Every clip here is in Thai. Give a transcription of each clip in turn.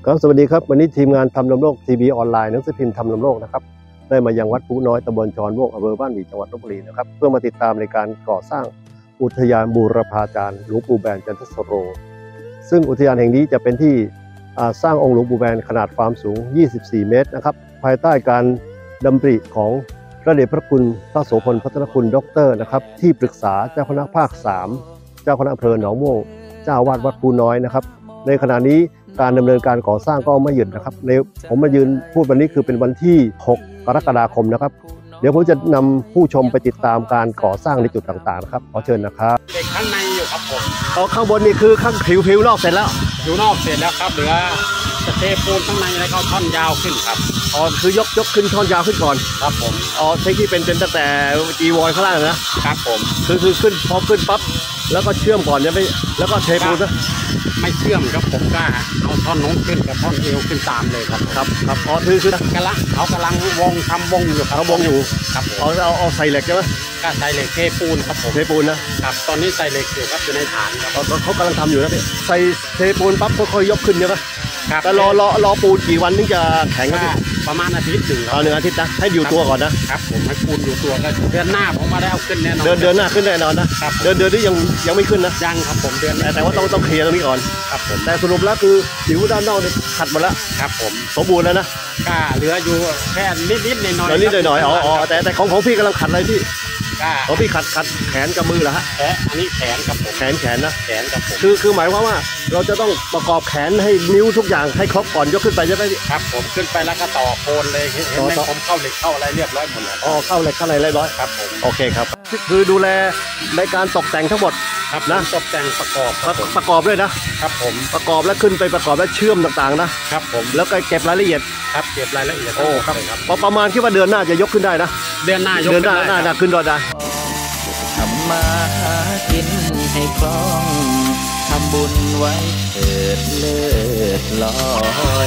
ครับสวัสดีครับวันนี้ทีมงานทำลำโลกทีวีออนไลน์หนังสือพิมพ์ทำลำโลกนะครับได้มายังวัดผู้น้อยตำบลจรม่วงอำเภอบ้านหมี่จังหวัดลพบุรีนะครับเพื่อมาติดตามในการก่อสร้างอุทยานบูรพาจารย์หลวงปู่แบนจันทสโรซึ่งอุทยานแห่งนี้จะเป็นที่สร้างองค์หลวงปู่แบนขนาดความสูง24 เมตรนะครับภายใต้การดำริของพระเดชพระคุณพระโสพลพัฒนคุณด็อกเตอร์นะครับที่ปรึกษาเจ้าคณะภาค3เจ้าคณะอำเภอหนองม่วงเจ้าวาดวัดผู้น้อยนะครับในขณะนี้การดำเนินการก่อสร้างก็ไม่หยุดนะครับผมมายืนพูดวันนี้คือเป็นวันที่6 กรกฎาคมนะครับเดี๋ยวผมจะนำผู้ชมไปติดตามการก่อสร้างในจุดต่างๆนะครับขอเชิญนะครับเด็กข้างในอยู่ครับผมข้างบนนี่คือข้างผิวนอกเสร็จแล้วผิวนอกเสร็จแล้วครับเหลือจะเทปูนข้างในแล้วก็ท่อนยาวขึ้นครับคือยกขึ้นท่อนยาวขึ้นก่อนครับผมที่เป็นตั้งแต่จีวรข้างล่างนะครับผมคือขึ้นพอขึ้นปั๊บแล้วก็เชื่อมก่อนเนี่ยไม่แล้วก็เทปูนไม่เชื่อมครับผมก็เอาท่อนน้องขึ้นกับท่อนเอวขึ้นตามเลยครับคือกำลังทำวงอยู่ครับวงอยู่ครับเอาใส่เหล็กใช่ไหมก็ใส่เหล็กเทปูนครับผมเทปูนนะครับตอนนี้ใส่เหล็กอยู่ครับอยู่ในฐานครับเขากำลังทำอยู่นะพี่ใส่เทปูนปั๊บค่อยๆยกขึ้นใช่ไหมครับแต่รอปูนกี่วันถึงจะแข็งครับประมาณอาทิตย์หนึ่ง 1 อาทิตย์นะให้อยู่ตัวก่อนนะครับผมให้ปูนอยู่ตัวก็เดือนหน้าผมมาได้เอาขึ้นแน่นอนเดือนหน้าขึ้นแน่นอนนะครับเดือนที่ยังไม่ขึ้นนะยังครับผมเดือนแต่ว่าต้องเคลียร์ตรงนี้ก่อนครับผมแต่สรุปแล้วคือผิวด้านนอกเนี่ยขัดหมดแล้วครับผมสมบูรณ์แล้วนะก็เหลืออยู่แค่นิดหน่อยแต่ของพี่กำลังขัดอะไรพี่ของพี่ขัดแขนกับมือเหรอฮะอันนี้แขนครับผมแขนนะแขนครับผมคือหมายความว่าเราจะต้องประกอบแขนให้นิ้วทุกอย่างให้ครบก่อนยกขึ้นไปใช่ไหมพี่ครับผมขึ้นไปแล้วก็ต่อโคนเลยเห็นไหมผมเข้าเหล็กเข้าอะไรเรียบร้อยหมดแล้วเข้าเหล็กเข้าอะไรเรียบร้อยครับผมโอเคครับคือดูแลในการตกแต่งทั้งหมดครับนะตกแต่งประกอบด้วยนะครับผมประกอบแล้วขึ้นไปประกอบแล้วเชื่อมต่างๆนะครับผมแล้วก็เก็บรายละเอียดครับเก็บรายละเอียดครับประมาณคิดว่าเดือนหน้าจะยกขึ้นได้นะเดือนหน้าขึ้นได้ทำมาหากินให้คล่องทำบุญไว้เถิดเลิศลอย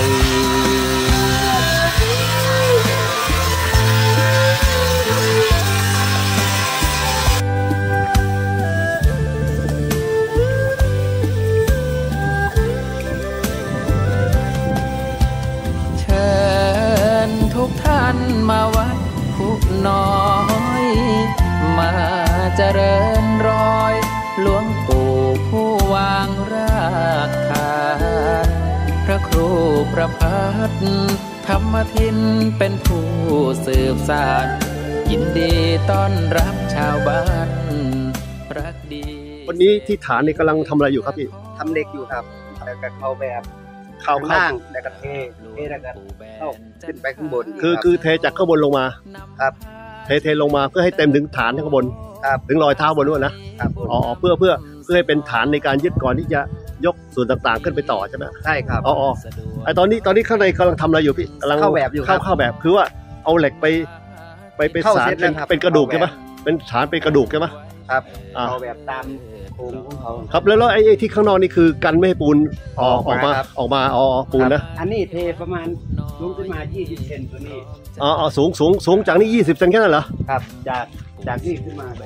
เชิญทุกท่านมาวัดผู้น้อยมาเจริญรอยหลวงปู่ผู้วางรากฐานพระครูประภัตธรรมทินเป็นผู้สืบสานยินดีต้อนรับชาวบ้านรักดีวันนี้ที่ฐานนี่กำลังทำอะไรอยู่ครับพี่ทำเหล็กอยู่ครับแล้วก็เข้าแบบล่างแล้วก็เทแล้วก็เข้าขึ้นไปข้างบนคือเทจากข้างบนลงมาครับเทลงมาเพื่อให้เต็มถึงฐานข้างบนถึงรอยเท้าบนนู้นนะครับเพื่อให้เป็นฐานในการยึดก่อนที่จะยกส่วนต่างๆขึ้นไปต่อใช่ไหมใช่ครับไอตอนนี้ข้างในกำลังทำอะไรอยู่พี่กำลังเข้าแบบอยู่เข้าแบบคือว่าเอาเหล็กไปสานเป็นกระดูกใช่ไหมเป็นฐานเป็นกระดูกใช่ไหมครับเอาแบบตามโครงของเขาครับแล้วไอ้ที่ข้างนอกนี่คือกันไม่ให้ปูนออกมาปูนนะอันนี้เทประมาณสูงขึ้นมา20 เซนตัวนี้สูงจากนี้20 เซนแค่นั้นเหรอครับจากนี่ขึ้นมา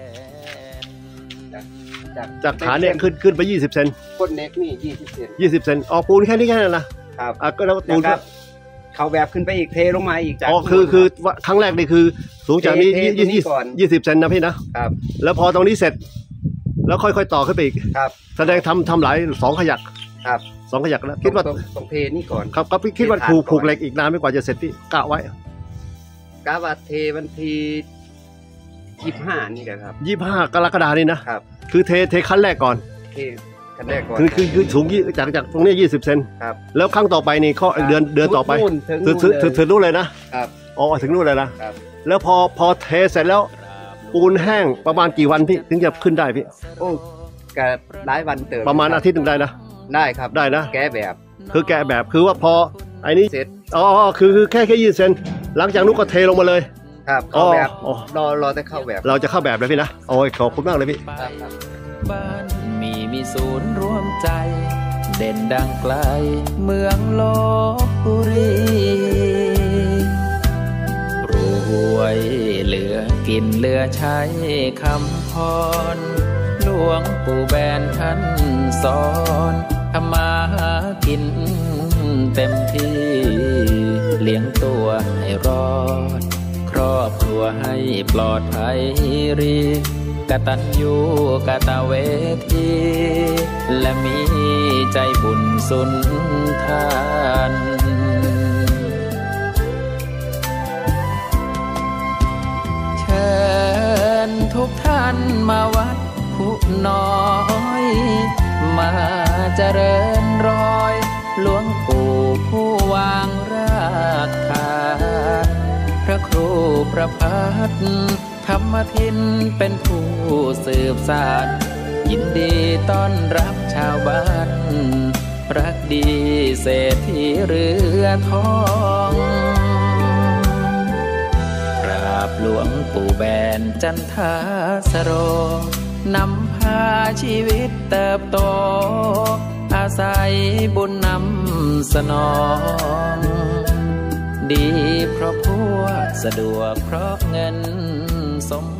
จากฐานเนี่ยขึ้นไป20 เซนก้นเล็กนี่20 เซน 20 เซนปูนแค่นี้นะครับก็แล้วปูนเขาแบบขึ้นไปอีกเทลงมาอีกจากคือครั้งแรกนี่คือสูงจากนี้20 เซนนะพี่นะครับแล้วพอตรงนี้เสร็จแล้วค่อยๆต่อขึ้นไปอีกครับแสดงทำหลาย2 ขยักครับ 2 ขยักแล้วคิดว่าต้องเทนี่ก่อนครับพี่คิดว่าผูกเหล็กอีกนานไม่กว่าจะเสร็จที่กะไว้กะว่าเทวันที่25นี่แหละครับ 25 กรกฎาคมนี่นะครับคือเทขั้นแรกก่อนขั้นแรกก่อนคือสูงจากตรงนี้20 เซนครับแล้วครั้งต่อไปนี่ข้อเดือนต่อไปถึงนู่นเลยนะครับถึงนู่นเลยนะครับแล้วพอเทเสร็จแล้วปูนแห้งประมาณกี่วันพี่ถึงจะขึ้นได้พี่กะหลายวันเติมประมาณอาทิตย์นึงได้นะได้ครับได้นะแก้แบบคือว่าพอไอ้นี้เสร็จคือแค่20 เซนหลังจากนู้นก็เทลงมาเลยครับเข้าแบบรอแต่เข้าแบบเราจะเข้าแบบเลยพี่นะขอบคุณมากเลยพี่บ้านมีศูนย์รวมใจเด่นดังไกลเมืองลพบุรีรวยเหลือกินเหลือใช้คำพรหลวงปู่แบนท่านสอนทำมาหากินเต็มที่เลี้ยงตัวให้รอดครอบครัวให้ปลอดภัยรีกตัญญูกตเวทีและมีใจบุญสุนทานเชิญทุกท่านมาวัดผู้น้อยมาเจริญรอยหลวงปู่ผู้วางรากฐานพระครูประภัตรธรรมทินเป็นผู้สืบสานยินดีต้อนรับชาวบ้านรักดีเศรษฐีเรือทองกราบหลวงปู่แบนจันทสโรนำพาชีวิตเติบโตอาศัยบุญนำสนองดีเพราะพวกสะดวกเพราะเงินสม